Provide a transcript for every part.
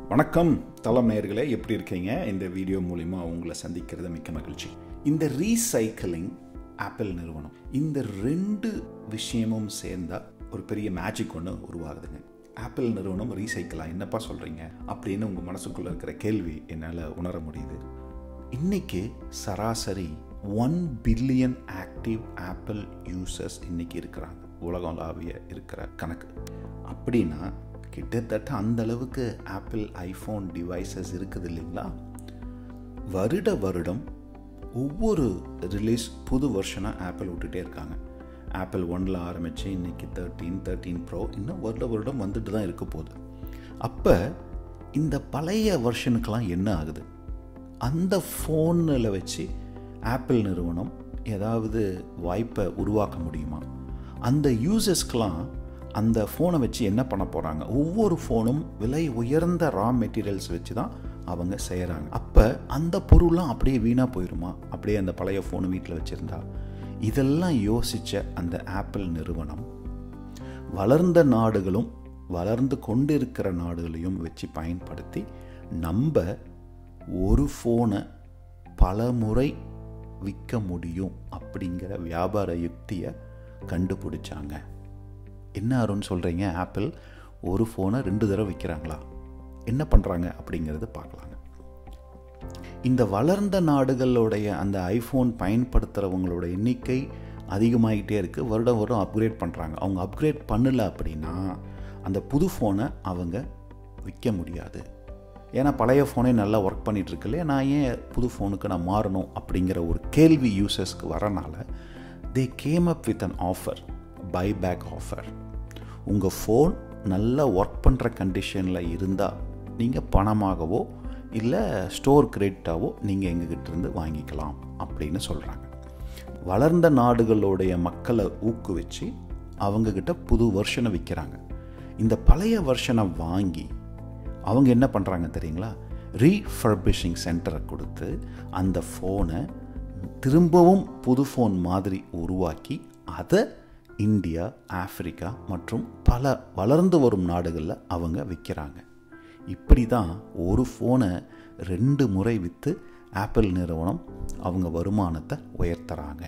வணக்கம் தலம் நேயர்களே, எப்படி இருக்கீங்க? இந்த வீடியோ மூலிமா உங்களை சந்திக்கிறது மிக்க மகிழ்ச்சி. இந்த ரீசைக்கிளிங் ஆப்பிள் நிறுவனம், இந்த ரெண்டு விஷயமும் சேர்ந்தா ஒரு பெரிய மேஜிக் ஒன்று உருவாகுதுங்க. ஆப்பிள் நிறுவனம் ரீசைக்கிளா, என்னப்பா சொல்கிறீங்க அப்படின்னு உங்கள் மனசுக்குள்ளே இருக்கிற கேள்வி என்னால் உணர முடியுது. இன்னைக்கு சராசரி 1 பில்லியன் ஆக்டிவ் ஆப்பிள் யூசர்ஸ் இன்னைக்கு இருக்கிறாங்க, உலகளாவிய இருக்கிற கணக்கு. அப்படின்னா கிட்டத்தட்ட அந்த அளவுக்கு ஆப்பிள் ஐஃபோன் டிவைசஸ் இருக்குது இல்லைங்களா? வருடம் ஒவ்வொரு ரிலீஸ் புது வருஷனாக ஆப்பிள் விட்டுட்டே இருக்காங்க. ஆப்பிள் 1 ஆரம்பித்து இன்னைக்கு 13 ப்ரோ, இன்னும் வருடம் வந்துட்டு தான் இருக்க போகுது. அப்போ இந்த பழைய வருஷனுக்கெலாம் என்ன ஆகுது? அந்த ஃபோனில் வச்சு ஆப்பிள் நிறுவனம் ஏதாவது வாய்ப்பை உருவாக்க முடியுமா? அந்த யூசர்ஸ்க்கெலாம் அந்த ஃபோனை வச்சு என்ன பண்ண போகிறாங்க? ஒவ்வொரு ஃபோனும் விலை உயர்ந்த ரா மெட்டீரியல்ஸ் வச்சு தான் அவங்க செய்கிறாங்க. அப்போ அந்த பொருள்லாம் அப்படியே வீணாக போயிடுமா? அப்படியே அந்த பழைய ஃபோனு வீட்டில் வச்சுருந்தா? இதெல்லாம் யோசித்த அந்த ஆப்பிள் நிறுவனம் வளர்ந்த நாடுகளும் வளர்ந்து கொண்டிருக்கிற நாடுகளையும் வச்சு பயன்படுத்தி நம்ம ஒரு ஃபோனை பல முறை விற்க முடியும் அப்படிங்கிற வியாபார யுக்தியை கண்டுபிடிச்சாங்க. என்ன ஆறுன்னு சொல்கிறீங்க? ஆப்பிள் ஒரு ஃபோனை 2 தடவை விற்கிறாங்களா? என்ன பண்ணுறாங்க அப்படிங்கிறது பார்க்கலாங்க. இந்த வளர்ந்த நாடுகளுடைய அந்த ஐஃபோன் பயன்படுத்துகிறவங்களோட எண்ணிக்கை அதிகமாகிட்டே இருக்குது. வருடம் அப்கிரேட் பண்ணுறாங்க. அவங்க அப்கிரேட் பண்ணலை அப்படின்னா அந்த புது ஃபோனை அவங்க விற்க முடியாது. ஏன்னா பழைய ஃபோனே நல்லா ஒர்க் பண்ணிகிட்ருக்கு இல்லையா, நான் ஏன் புது ஃபோனுக்கு நான் மாறணும் அப்படிங்கிற ஒரு கேள்வி யூசர்ஸ்க்கு வரனால they came up with an offer, buyback offer. உங்கள் ஃபோன் நல்லா ஒர்க் பண்ணுற கண்டிஷனில் இருந்தால் நீங்கள் பணமாகவோ இல்லை ஸ்டோர் கிரெடிட்டாவோ நீங்கள் எங்ககிட்டேருந்து வாங்கிக்கலாம் அப்படின்னு சொல்கிறாங்க. வளர்ந்த நாடுகளுடைய மக்களை ஊக்குவிச்சு அவங்கக்கிட்ட புது வெர்ஷனை விற்கிறாங்க. இந்த பழைய வெர்ஷனை வாங்கி அவங்க என்ன பண்ணுறாங்க தெரியுங்களா? ரீஃபர்பிஷிங் சென்டரை கொடுத்து அந்த ஃபோனை திரும்பவும் புது ஃபோன் மாதிரி உருவாக்கி அதை இந்தியா, ஆப்பிரிக்கா மற்றும் பல வளர்ந்து வரும் நாடுகளில் அவங்க விற்கிறாங்க. இப்படி தான் ஒரு ஃபோனை 2 முறை விற்று ஆப்பிள் நிறுவனம் அவங்க வருமானத்தை உயர்த்துறாங்க.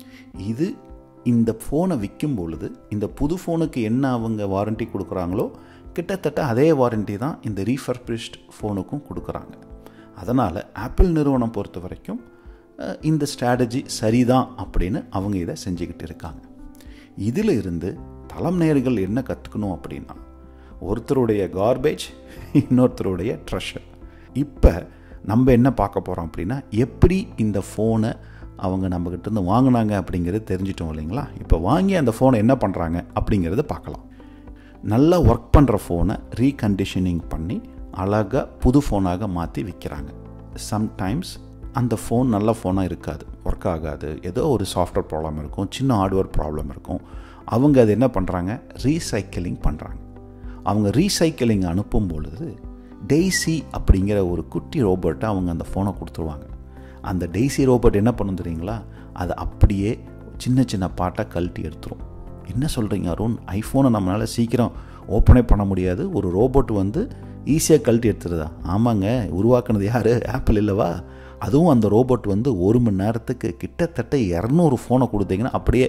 இது இந்த ஃபோனை விற்கும் பொழுது இந்த புது ஃபோனுக்கு என்ன அவங்க வாரண்டி கொடுக்குறாங்களோ கிட்டத்தட்ட அதே வாரண்டி தான் இந்த ரீஃபர்பிஷ்ட் ஃபோனுக்கும் கொடுக்குறாங்க. அதனால் ஆப்பிள் நிறுவனம் பொறுத்த வரைக்கும் இந்த ஸ்ட்ராட்டஜி சரிதான் அப்படின்னு அவங்க இதை செஞ்சுக்கிட்டு இருக்காங்க. இதில் இருந்து தலம் நேயர்கள் என்ன கற்றுக்கணும் அப்படின்னா, ஒருத்தருடைய கார்பேஜ் இன்னொருத்தருடைய ட்ரெஷர். இப்போ நம்ம என்ன பார்க்க போகிறோம் அப்படின்னா, எப்படி இந்த ஃபோனை அவங்க நம்மக்கிட்டேருந்து வாங்கினாங்க அப்படிங்கிறது தெரிஞ்சிட்டோம் இல்லைங்களா? இப்போ வாங்கி அந்த ஃபோனை என்ன பண்ணுறாங்க அப்படிங்கிறத பார்க்கலாம். நல்லா ஒர்க் பண்ணுற ஃபோனை ரீகண்டிஷனிங் பண்ணி அழகாக புது ஃபோனாக மாற்றி விற்கிறாங்க. சம்டைம்ஸ் அந்த ஃபோன் நல்ல ஃபோனாக இருக்காது, ஒர்க் ஆகாது, ஏதோ ஒரு சாஃப்ட்வேர் ப்ராப்ளம் இருக்கும், சின்ன ஹார்ட்வேர் ப்ராப்ளம் இருக்கும். அவங்க அது என்ன பண்ணுறாங்க? ரீசைக்கிளிங் பண்ணுறாங்க. அவங்க ரீசைக்கிளிங் அனுப்பும் பொழுது டெய்ஸி அப்படிங்கிற ஒரு குட்டி ரோபோட்டை அவங்க அந்த ஃபோனை கொடுத்துருவாங்க. அந்த டெய்ஸி ரோபோட் என்ன பண்ணும் தெரியுங்களா? அதை அப்படியே சின்ன சின்ன பாட்டாக கழட்டி எடுத்துரும். என்ன சொல்கிறீங்க அருண்? ஐஃபோனை நம்மளால் சீக்கிரம் ஓப்பனே பண்ண முடியாது, ஒரு ரோபோட் வந்து ஈஸியாக கழட்டி எடுத்துருதா? ஆமாங்க, உருவாக்குனது யார்? ஆப்பிள் இல்லவா? அதுவும் அந்த ரோபோட் வந்து 1 மணி நேரத்துக்கு கிட்டத்தட்ட 200 ஃபோனை கொடுத்தீங்கன்னா அப்படியே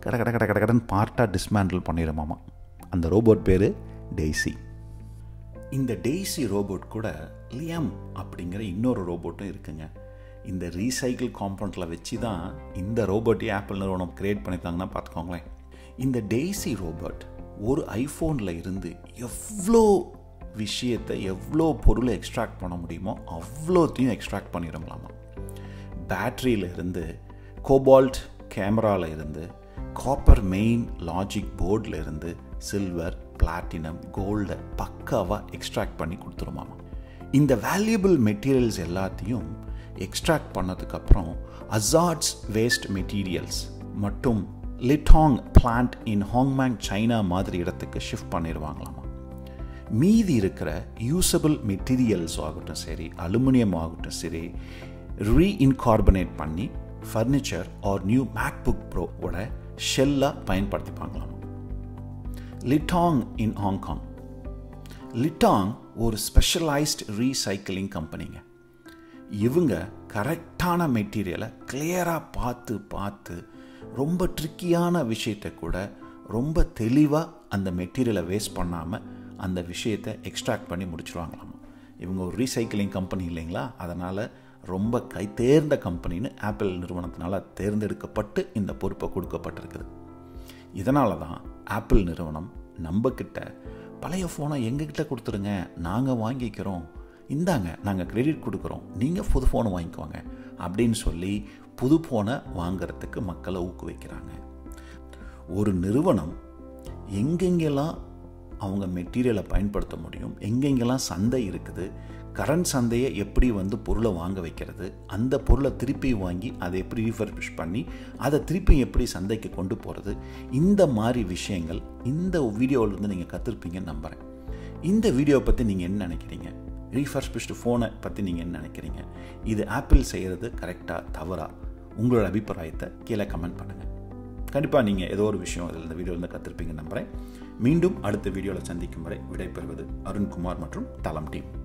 கடன்னு பார்ட்டாக டிஸ்மேண்டில் பண்ணிடுமாமா. அந்த ரோபோட் பேர் டெய்ஸி. இந்த டெய்ஸி ரோபோட் கூட லியம் அப்படிங்கிற இன்னொரு ரோபோட்டும் இருக்குங்க. இந்த ரீசைக்கிள் காம்பவுண்டில் வச்சு தான் இந்த ரோபோட்டையும் ஆப்பிள் நிறுவனம் கிரியேட் பண்ணியிருந்தாங்கன்னா பார்த்துக்கோங்களேன். இந்த டெய்ஸி ரோபோட் ஒரு ஐஃபோனில் இருந்து எவ்வளோ விஷயத்தை, எவ்வளோ பொருளை எக்ஸ்ட்ராக்ட் பண்ண முடியுமோ அவ்வளோத்தையும் எக்ஸ்ட்ராக்ட் பண்ணிடுங்களாமா. பேட்ரியில் இருந்து, கோபால்ட் கேமராவில் இருந்து, காப்பர் மெயின் லாஜிக் போர்டில் இருந்து, சில்வர், பிளாட்டினம், கோல்டை பக்காவாக எக்ஸ்ட்ராக்ட் பண்ணி கொடுத்துருமாமா. இந்த வேல்யூபிள் மெட்டீரியல்ஸ் எல்லாத்தையும் எக்ஸ்ட்ராக்ட் பண்ணதுக்கப்புறம் அசார்ட்ஸ் வேஸ்ட் மெட்டீரியல்ஸ் மற்றும் லிட்டாங் பிளான்ட் இன் ஹாங்மேங், சைனா மாதிரி இடத்துக்கு ஷிஃப்ட் பண்ணிடுவாங்களாமா. மீதி இருக்கிற யூசபிள் மெட்டீரியல்ஸ் ஆகட்டும் சரி, அலுமினியம் ஆகட்டும் சரி, ரீஇன்கார்பனேட் பண்ணி ஃபர்னிச்சர் ஆர் நியூ மேக்புக் ப்ரோவோட ஷெல்லாக பயன்படுத்திப்பாங்களாமா. Li Tong in Hong Kong. லிட்டாங் ஒரு ஸ்பெஷலைஸ்ட் ரீசைக்கிளிங் கம்பெனிங்க. இவங்க கரெக்டான மெட்டீரியலை கிளியராக பார்த்து ரொம்ப ட்ரிக்கியான விஷயத்தை கூட ரொம்ப தெளிவாக அந்த மெட்டீரியலை வேஸ்ட் பண்ணாமல் அந்த விஷயத்தை எக்ஸ்ட்ராக்ட் பண்ணி முடிச்சுருவாங்களாமா. இவங்க ஒரு ரீசைக்கிளிங் கம்பெனி இல்லைங்களா, அதனால் ரொம்ப கைத்தேர்ந்த கம்பெனின்னு ஆப்பிள் நிறுவனத்தினால் தேர்ந்தெடுக்கப்பட்டு இந்த பொறுப்பை கொடுக்கப்பட்டிருக்குது. இதனால தான் ஆப்பிள் நிறுவனம் நம்மக்கிட்ட பழைய ஃபோனை எங்ககிட்ட கொடுத்துருங்க, நாங்கள் வாங்கிக்கிறோம், இந்தாங்க நாங்கள் கிரெடிட் கொடுக்குறோம், நீங்கள் புது ஃபோனை வாங்கிக்குவாங்க அப்படின்னு சொல்லி புது ஃபோனை வாங்கிறதுக்கு மக்களை ஊக்குவிக்கிறாங்க. ஒரு நிறுவனம் எங்கெங்கெல்லாம் அவங்க மெட்டீரியலை பயன்படுத்த முடியும், எங்கெங்கெல்லாம் சந்தை இருக்குது, கரண்ட் சந்தையை எப்படி பொருளை வாங்க வைக்கிறது, அந்த பொருளை திருப்பி வாங்கி அதை எப்படி ரீஃபர்பிஷ் பண்ணி அதை திருப்பி எப்படி சந்தைக்கு கொண்டு போகிறது, இந்த மாதிரி விஷயங்கள் இந்த வீடியோவிலேருந்து நீங்கள் கற்றுருப்பீங்கன்னு நம்புகிறேன். இந்த வீடியோவை பற்றி நீங்கள் என்ன நினைக்கிறீங்க? ரீஃபர்பிஷ்டு ஃபோனை பற்றி நீங்கள் என்ன நினைக்கிறீங்க? இது ஆப்பிள் செய்கிறது கரெக்டாக தவறா? உங்களோட அபிப்பிராயத்தை கீழே கமெண்ட் பண்ணுங்கள். கண்டிப்பாக நீங்கள் ஏதோ ஒரு விஷயம் இதில் இந்த வீடியோவில் கற்றுருப்பீங்கன்னு நம்புகிறேன். மீண்டும் அடுத்த வீடியோவில் சந்திக்கும் வரை விடைபெறுவது அருண்குமார் மற்றும் தலம் டீம்.